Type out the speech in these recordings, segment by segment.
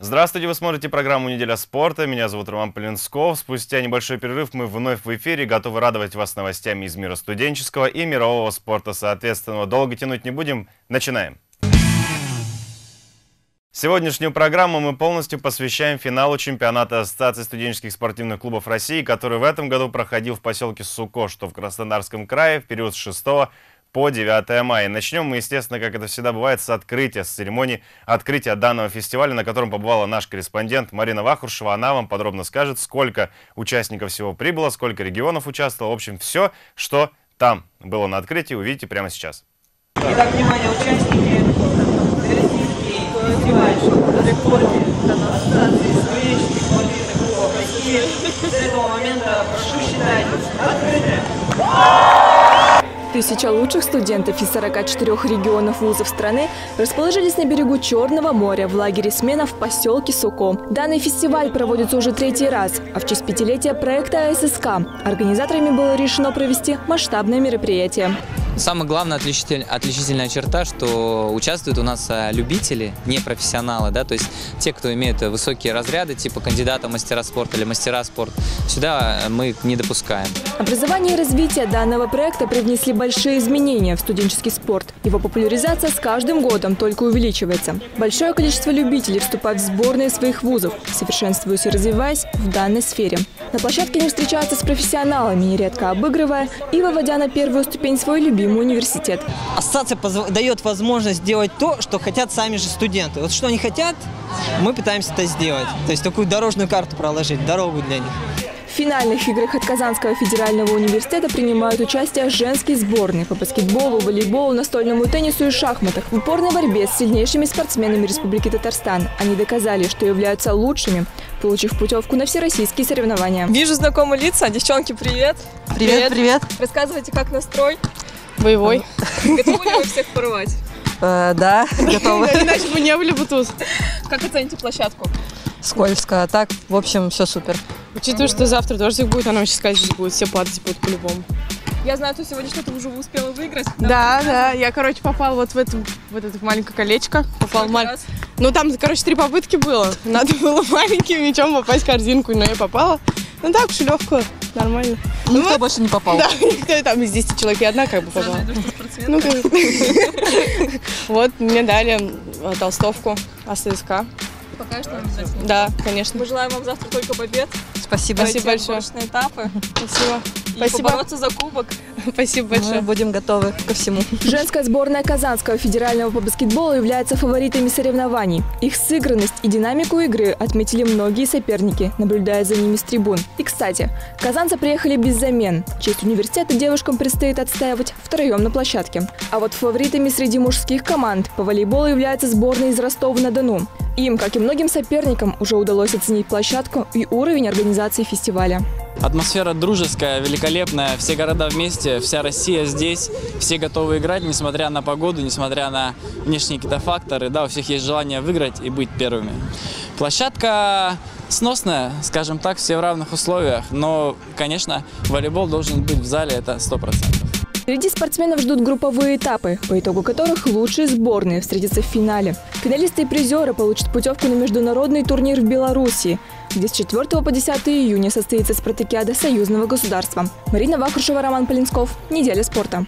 Здравствуйте, вы смотрите программу «Неделя спорта». Меня зовут Роман Полинсков. Спустя небольшой перерыв мы вновь в эфире, готовы радовать вас новостями из мира студенческого и мирового спорта. Соответственно, долго тянуть не будем. Начинаем. Сегодняшнюю программу мы полностью посвящаем финалу чемпионата Ассоциации студенческих спортивных клубов России, который в этом году проходил в поселке Суко, что в Краснодарском крае, в период с 6 по 9 мая. Начнем мы, естественно, как это всегда бывает, с открытия, с церемонии открытия данного фестиваля, на котором побывала наш корреспондент Марина Вахрушева. Она вам подробно скажет, сколько участников всего прибыло, сколько регионов участвовало. В общем, все, что там было на открытии, увидите прямо сейчас. Итак, внимание, участники Всероссийский фестиваль в спорте Ассоциации студенческих спортивных клубов России. С этого момента прошу считать открытым. 1000 лучших студентов из 44 регионов вузов страны расположились на берегу Черного моря в лагере смена в поселке Суко. Данный фестиваль проводится уже 3-й раз, а в честь 5-летия проекта АССК организаторами было решено провести масштабное мероприятие. Самая главная отличительная черта, что участвуют у нас любители, не профессионалы, да, то есть те, кто имеет высокие разряды, типа кандидата в мастера спорта или мастера спорта, сюда мы не допускаем. Образование и развитие данного проекта привнесли большие изменения в студенческий спорт. Его популяризация с каждым годом только увеличивается. Большое количество любителей вступают в сборные своих вузов, совершенствуясь и развиваясь в данной сфере. На площадке они встречаются с профессионалами, нередко обыгрывая и выводя на первую ступень свой любимый университет. Ассоциация дает возможность делать то, что хотят сами же студенты. Вот что они хотят, мы пытаемся это сделать. То есть такую дорожную карту проложить, дорогу для них. В финальных играх от Казанского федерального университета принимают участие женские сборные по баскетболу, волейболу, настольному теннису и шахматах. В упорной борьбе с сильнейшими спортсменами Республики Татарстан они доказали, что являются лучшими, получив путевку на всероссийские соревнования. Вижу знакомые лица. Девчонки, привет. Привет. Рассказывайте, как настрой? Боевой. Готовы ли вы всех порвать? Да, готовы. Иначе бы не были бы тут. Как оцените площадку? Скользко, а так, в общем, все супер. Учитывая, что завтра дождик будет, она очень сказать, здесь будет, все падать будут по-любому. Я знаю, что сегодня что-то уже успела выиграть. Да, я, попал вот в это маленькое колечко. Ну, там, 3 попытки было. Надо было маленьким мячом попасть в корзинку, но я попала. Ну, так, легко, нормально. Никто больше не попал. Да, никто там из 10 человек, и одна попала. Ну, вот, мне дали толстовку АССК. Покажешь нам обязательно? Да, конечно. Мы желаем вам завтра только побед. Спасибо. Спасибо большое. Этапы. Спасибо. И побороться за кубок. Спасибо большое. Мы будем готовы ко всему. Женская сборная Казанского федерального по баскетболу является фаворитами соревнований. Их сыгранность и динамику игры отметили многие соперники, наблюдая за ними с трибун. И, кстати, казанцы приехали без замен. Честь университета девушкам предстоит отстаивать втроем на площадке. А вот фаворитами среди мужских команд по волейболу является сборная из Ростова-на-Дону. Им, как и многим соперникам, уже удалось оценить площадку и уровень организации фестиваля. Атмосфера дружеская, великолепная, все города вместе, вся Россия здесь, все готовы играть, несмотря на погоду, несмотря на внешние какие-то факторы, да, у всех есть желание выиграть и быть первыми. Площадка сносная, скажем так, все в равных условиях, но, конечно, волейбол должен быть в зале, это 100%. Впереди спортсменов ждут групповые этапы, по итогу которых лучшие сборные встретятся в финале. Финалисты и призеры получат путевку на международный турнир в Беларуси, где с 4 по 10 июня состоится спартакиада союзного государства. Марина Вахрушева, Роман Полинсков. Неделя спорта.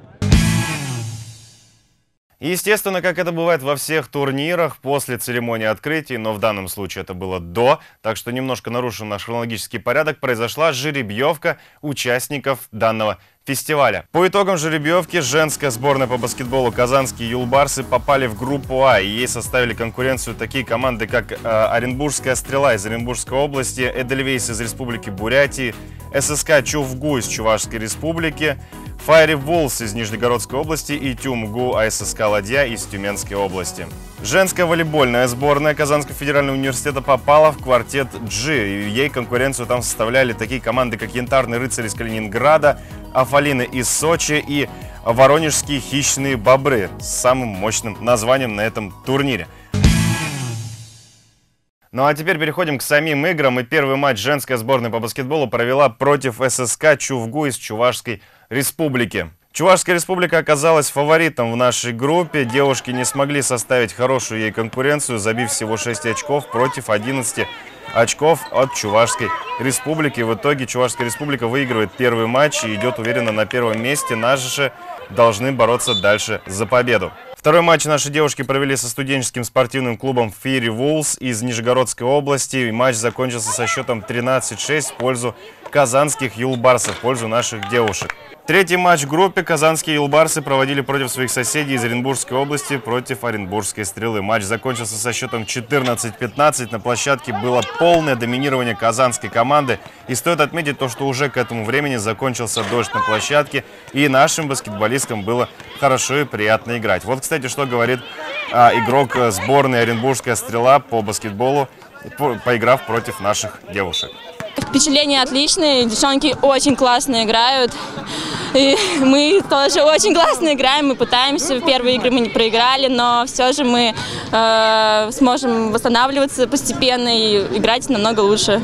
Естественно, как это бывает во всех турнирах, после церемонии открытия, но в данном случае это было до, так что немножко нарушен наш хронологический порядок, произошла жеребьевка участников данного фестиваля. По итогам жеребьевки женская сборная по баскетболу «Казанские Юлбарсы» попали в группу А, и ей составили конкуренцию такие команды, как Оренбургская «Стрела» из Оренбургской области, Эдельвейс из Республики Бурятии, ССК «Чувгу» из Чувашской Республики, Файри Волс из Нижегородской области и Тюмгу АССК «Ладья» из Тюменской области. Женская волейбольная сборная Казанского федерального университета попала в квартет G. Ей конкуренцию там составляли такие команды, как Янтарный рыцарь из Калининграда, Афалины из Сочи и Воронежские хищные бобры с самым мощным названием на этом турнире. Ну а теперь переходим к самим играм. И первый матч женская сборная по баскетболу провела против ССК «Чувгу» из Чувашской Республики. Чувашская республика оказалась фаворитом в нашей группе. Девушки не смогли составить хорошую ей конкуренцию, забив всего 6 очков против 11 очков от Чувашской республики. В итоге Чувашская республика выигрывает первый матч и идет уверенно на первом месте. Наши же должны бороться дальше за победу. Второй матч наши девушки провели со студенческим спортивным клубом Fiery Wolves из Нижегородской области. Матч закончился со счетом 13-6 в пользу казанских юлбарсов, в пользу наших девушек. Третий матч в группе казанские юлбарсы проводили против своих соседей из Оренбургской области, против Оренбургской стрелы. Матч закончился со счетом 14-15. На площадке было полное доминирование казанской команды. И стоит отметить то, что уже к этому времени закончился дождь на площадке. И нашим баскетболисткам было хорошо и приятно играть. Вот, кстати, что говорит игрок сборной Оренбургская стрела по баскетболу, поиграв против наших девушек. Впечатления отличные, девчонки очень классно играют. И мы тоже очень классно играем, мы пытаемся. Первые игры мы не проиграли, но все же мы сможем восстанавливаться постепенно и играть намного лучше.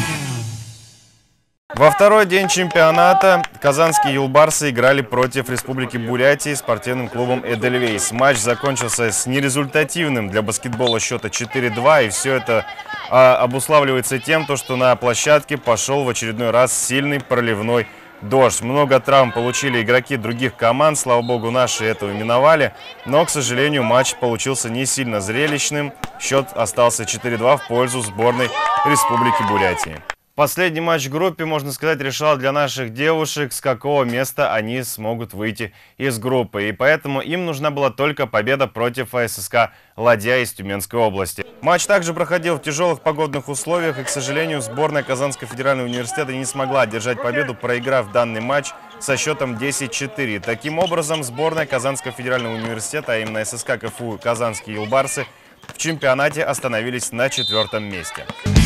Во второй день чемпионата казанские юлбарсы играли против Республики Бурятии спортивным клубом «Эдельвейс». Матч закончился с нерезультативным для баскетбола счета 4-2, и все это обуславливается тем, что на площадке пошел в очередной раз сильный проливной дождь. Много травм получили игроки других команд, слава богу, наши этого миновали, но, к сожалению, матч получился не сильно зрелищным. Счет остался 4-2 в пользу сборной Республики Бурятии. Последний матч в группе, можно сказать, решал для наших девушек, с какого места они смогут выйти из группы. И поэтому им нужна была только победа против АССК «Ладья» из Тюменской области. Матч также проходил в тяжелых погодных условиях, и, к сожалению, сборная Казанского федерального университета не смогла одержать победу, проиграв данный матч со счетом 10-4. Таким образом, сборная Казанского федерального университета, а именно ССК КФУ «Казанские юлбарсы», в чемпионате остановились на 4-м месте.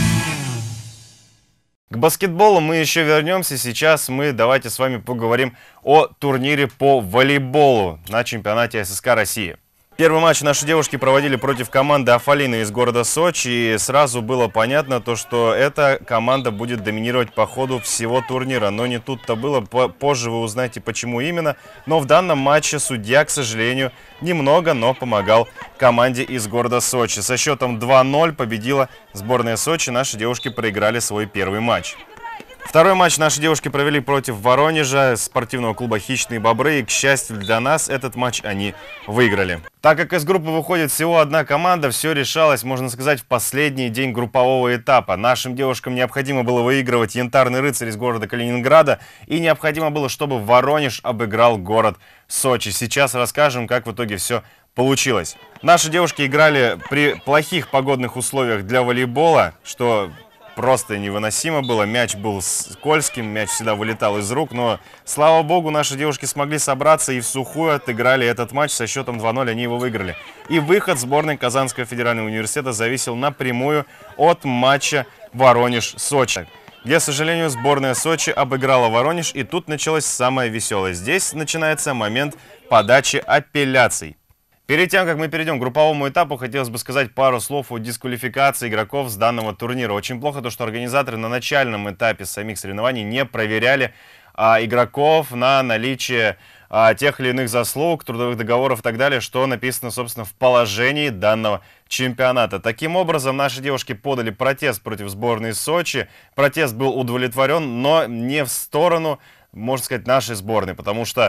К баскетболу мы еще вернемся. Сейчас мы давайте с вами поговорим о турнире по волейболу на чемпионате ССК России. Первый матч наши девушки проводили против команды Афалины из города Сочи. И сразу было понятно, что эта команда будет доминировать по ходу всего турнира. Но не тут-то было. Позже вы узнаете, почему именно. Но в данном матче судья, к сожалению, немного, но помогал команде из города Сочи. Со счетом 2-0 победила сборная Сочи. Наши девушки проиграли свой первый матч. Второй матч наши девушки провели против Воронежа, спортивного клуба «Хищные бобры». И, к счастью для нас, этот матч они выиграли. Так как из группы выходит всего одна команда, все решалось, можно сказать, в последний день группового этапа. Нашим девушкам необходимо было выигрывать «Янтарный рыцарь» из города Калининграда. И необходимо было, чтобы Воронеж обыграл город Сочи. Сейчас расскажем, как в итоге все получилось. Наши девушки играли при плохих погодных условиях для волейбола, что просто невыносимо было. Мяч был скользким, мяч всегда вылетал из рук, но, слава богу, наши девушки смогли собраться и в сухую отыграли этот матч. Со счетом 2-0 они его выиграли. И выход сборной Казанского федерального университета зависел напрямую от матча Воронеж-Сочи, где, к сожалению, сборная Сочи обыграла Воронеж, и тут началось самое веселое. Здесь начинается момент подачи апелляций. Перед тем, как мы перейдем к групповому этапу, хотелось бы сказать пару слов о дисквалификации игроков с данного турнира. Очень плохо то, что организаторы на начальном этапе самих соревнований не проверяли игроков на наличие тех или иных заслуг, трудовых договоров и так далее, что написано, собственно, в положении данного чемпионата. Таким образом, наши девушки подали протест против сборной Сочи. Протест был удовлетворен, но не в сторону, можно сказать, нашей сборной, потому что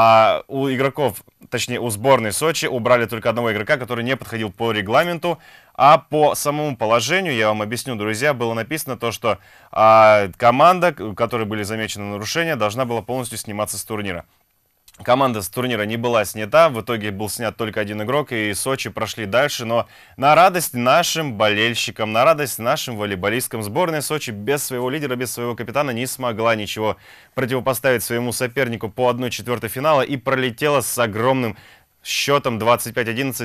у игроков, точнее у сборной Сочи, убрали только одного игрока, который не подходил по регламенту, а по самому положению, я вам объясню, друзья, было написано то, что команда, у которой были замечены нарушения, должна была полностью сниматься с турнира. Команда с турнира не была снята, в итоге был снят только один игрок, и Сочи прошли дальше, но на радость нашим болельщикам, на радость нашим волейболисткам, сборная Сочи без своего лидера, без своего капитана не смогла ничего противопоставить своему сопернику по 1/4 финала и пролетела с огромным счетом 25-11,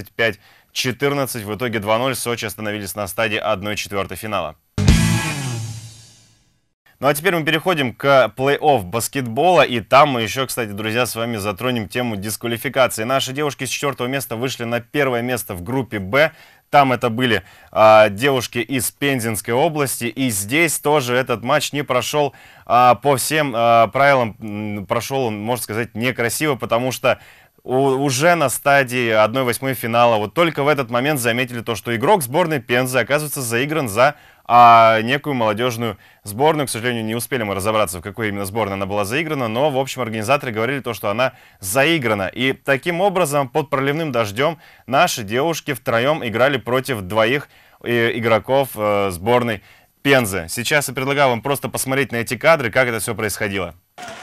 25-14, в итоге 2-0, Сочи остановились на стадии 1/4 финала. Ну а теперь мы переходим к плей-офф баскетбола, и там мы еще, кстати, друзья, с вами затронем тему дисквалификации. Наши девушки с 4-го места вышли на 1-е место в группе «Б». Там это были девушки из Пензенской области, и здесь тоже этот матч не прошел по всем правилам, прошел он, можно сказать, некрасиво, потому что уже на стадии 1/8 финала вот только в этот момент заметили то, что игрок сборной Пензы, оказывается, заигран за некую молодежную сборную. К сожалению, не успели мы разобраться, в какой именно сборной она была заиграна, но, в общем, организаторы говорили то, что она заиграна. И таким образом, под проливным дождем, наши девушки втроем играли против 2 игроков сборной Пензы. Сейчас я предлагаю вам просто посмотреть на эти кадры, как это все происходило.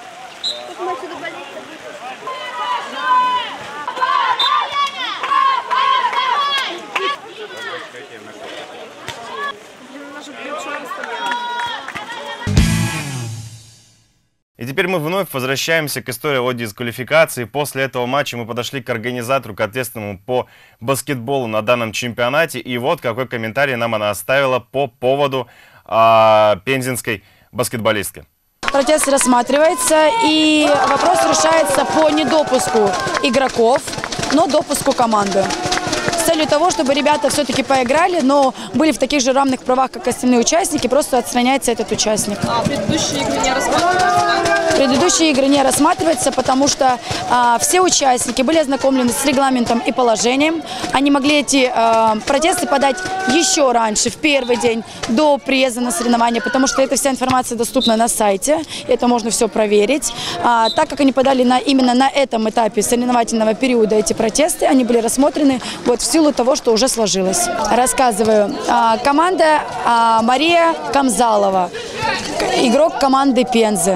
И теперь мы вновь возвращаемся к истории о дисквалификации. После этого матча мы подошли к организатору, к ответственному по баскетболу на данном чемпионате. И вот какой комментарий нам она оставила по поводу пензенской баскетболистки. Протест рассматривается, и вопрос решается по недопуску игроков, но допуску команды. С целью того, чтобы ребята все-таки поиграли, но были в таких же равных правах, как остальные участники, просто отстраняется этот участник. А предыдущие игры не рассматриваются? Предыдущие игры не рассматриваются, потому что все участники были ознакомлены с регламентом и положением. Они могли эти протесты подать еще раньше, в первый день, до приезда на соревнования, потому что эта вся информация доступна на сайте, это можно все проверить. Так как они подали именно на этом этапе соревновательного периода эти протесты, они были рассмотрены вот в силу того, что уже сложилось. Рассказываю. Команда Мария Камзалова, игрок команды Пензы.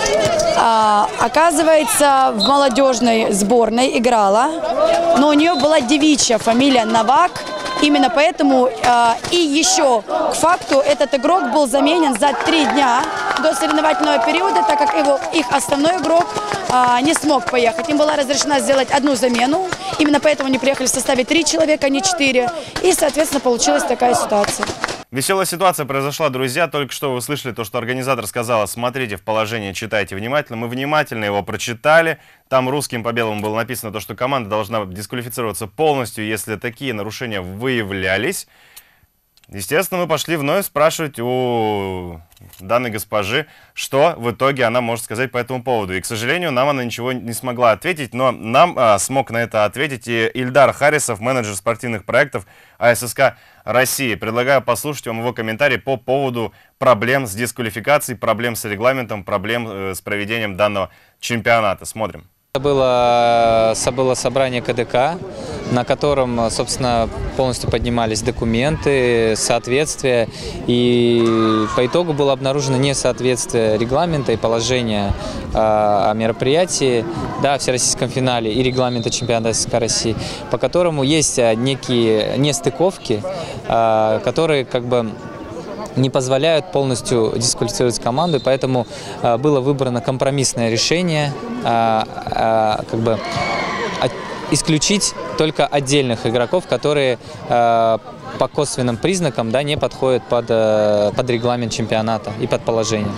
Оказывается, в молодежной сборной играла, но у нее была девичья фамилия Новак. Именно поэтому и еще к факту этот игрок был заменен за 3 дня до соревновательного периода, так как их основной игрок не смог поехать. Им была разрешена сделать 1 замену. Именно поэтому они приехали в составе 3 человека, а не 4. И, соответственно, получилась такая ситуация. Веселая ситуация произошла, друзья. Только что вы слышали то, что организатор сказала: смотрите в положение, читайте внимательно. Мы внимательно его прочитали. Там русским по белому было написано то, что команда должна дисквалифицироваться полностью, если такие нарушения выявлялись. Естественно, мы пошли вновь спрашивать у данной госпожи, что в итоге она может сказать по этому поводу. И, к сожалению, нам она ничего не смогла ответить, но нам смог на это ответить и Ильдар Харисов, менеджер спортивных проектов АССК России. Предлагаю послушать вам его комментарий по поводу проблем с дисквалификацией, проблем с регламентом, проблем с проведением данного чемпионата. Смотрим. Это было собрание КДК, на котором, собственно, полностью поднимались документы, соответствия, и по итогу было обнаружено несоответствие регламента и положения о мероприятии, да, в всероссийском финале и регламента чемпионата СССР России, по которому есть некие нестыковки, которые как бы не позволяют полностью дисквалифицировать команду, и поэтому было выбрано компромиссное решение, как бы исключить только отдельных игроков, которые по косвенным признакам, да, не подходят под регламент чемпионата и под положение.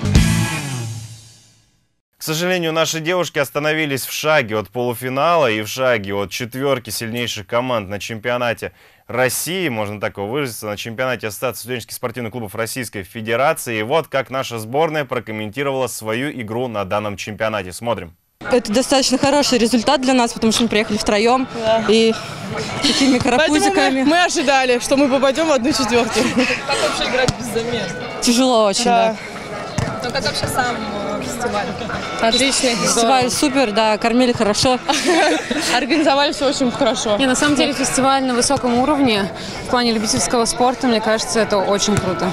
К сожалению, наши девушки остановились в шаге от полуфинала и в шаге от 4 сильнейших команд на чемпионате России, можно так его выразиться, на чемпионате Ассоциации студенческих спортивных клубов Российской Федерации. И вот как наша сборная прокомментировала свою игру на данном чемпионате. Смотрим. Это достаточно хороший результат для нас, потому что мы приехали втроем, да, и такими карапузиками. Мы ожидали, что мы попадем в 1/4. Как вообще играть без замен? Тяжело очень, да. Ну как вообще сам фестиваль? Отличный. Фестиваль супер, да, кормили хорошо. Организовали все очень хорошо. На самом деле фестиваль на высоком уровне в плане любительского спорта, мне кажется, это очень круто.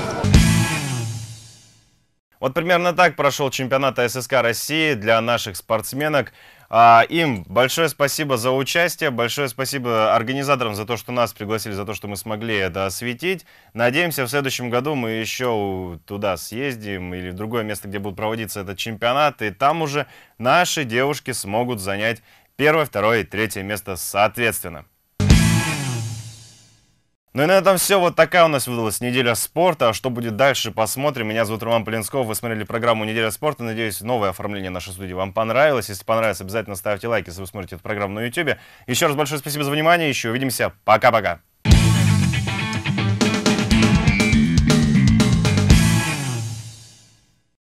Вот примерно так прошел чемпионат АССК России для наших спортсменок. Им большое спасибо за участие, большое спасибо организаторам за то, что нас пригласили, за то, что мы смогли это осветить. Надеемся, в следующем году мы еще туда съездим или в другое место, где будет проводиться этот чемпионат, и там уже наши девушки смогут занять 1-е, 2-е и 3-е место соответственно. Ну и на этом все. Вот такая у нас выдалась неделя спорта. Что будет дальше, посмотрим. Меня зовут Роман Полинсков. Вы смотрели программу «Неделя спорта». Надеюсь, новое оформление нашей студии вам понравилось. Если понравилось, обязательно ставьте лайк, если вы смотрите эту программу на YouTube. Еще раз большое спасибо за внимание. Еще увидимся. Пока-пока.